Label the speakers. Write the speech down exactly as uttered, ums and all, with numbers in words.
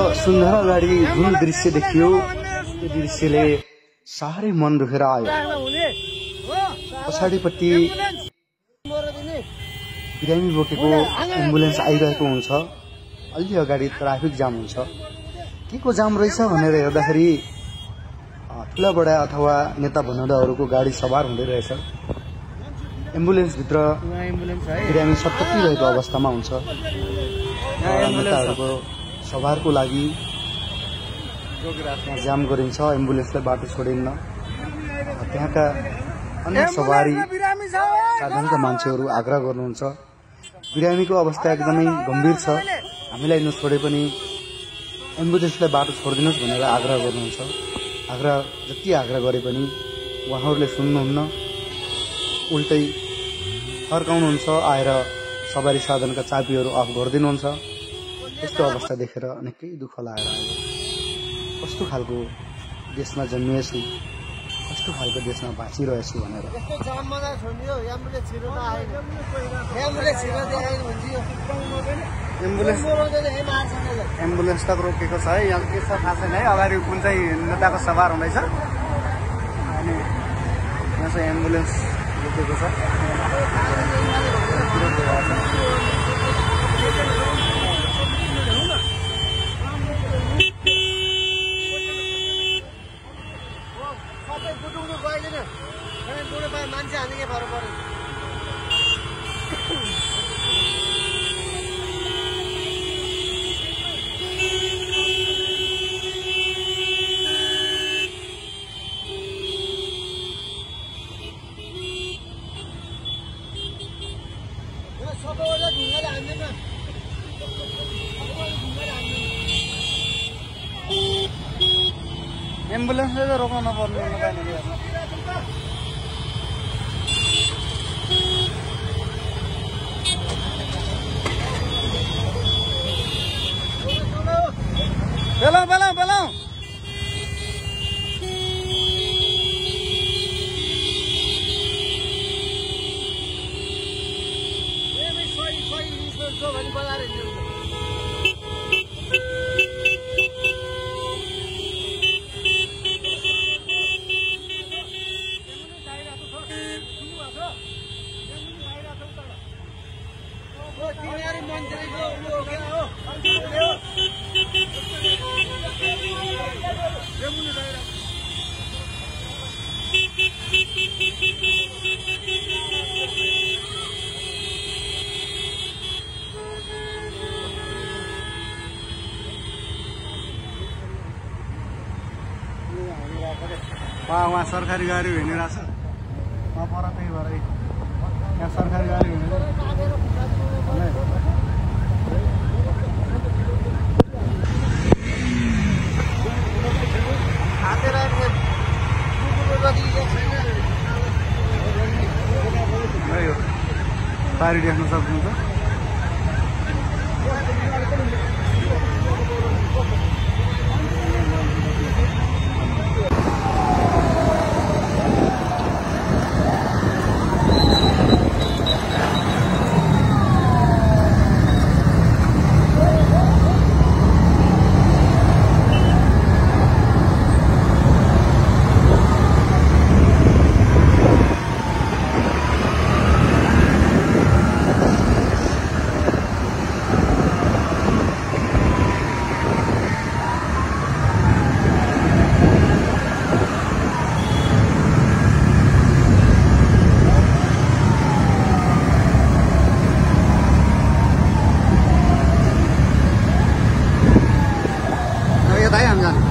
Speaker 1: सुन्दर अगाडि जुन दृश्य देखियो त्यो दृश्यले साह्रै मन दुखेर आयो। पछाडिपट्टि बिरामी बोकेको एम्बुलेन्स आइरहेको हुन्छ। अलि अगाडि ट्राफिक जाम हुन्छ। के को जाम रहेछ भनेर हेर्दाखेरि ठुला बडा अथवा नेता भन्नुदाहरूको गाडी सवार हुँदै रहेछ। एम्बुलेन्स भित्र बिरामी सटक्की रहेको अवस्थामा हुन्छ। नेताहरूको सवारको लागि जाम गरिन्छ, एम्बुलेन्सलाई बाटो छोडिन्न। त्यहाँका अन्य सवारी साधनका मान्छेहरू आग्रह गर्नुहुन्छ। बिरामीको अवस्था एकदमै गम्भीर छ, हामीलाई नछोडे पनि एम्बुलेन्सलाई बाटो छोडिदिनुहोस् भनेर आग्रह गर्नुहुन्छ। आग्रह जति आग्रह गरे पनि उहाँहरूले सुन्नुहुन्न, उल्टै फर्काउनुहुन्छ, आएर सवारी साधनका चाबीहरू अफ गरिदिनुहुन्छ। यस्तो अवस्था देखेर निकै दुःख लागेर आयो। कस्तो खालको देशमा जन्मिएछु, कस्तो खालको देशमा बाँचिरहेछु भनेर। एम्बुलेन्स तक रोकेको छ है, यहाँ के छ थाहा छैन है। अगाडि कुन चाहिँ नेताको सवार हुँदैछ अनि यहाँ चाहिँ एम्बुलेन्स रोकेको छ। मान्छे हाल्ने के फरक पर्यो। सबैले ढुङ्गाले हान्दैन, एम्बुलेन्सले त रोक्न नपर्ने नपाइने। बेलाऊ बेलाऊ बेलाऊ वहाँ सरकारी गाडी हिँडिरहेछ। वहाँ पर त्यही भएर यहाँ सरकारी गाडी हिँडेर पारी देख्न सक्नुहुन्छ। Đấy em nhỉ?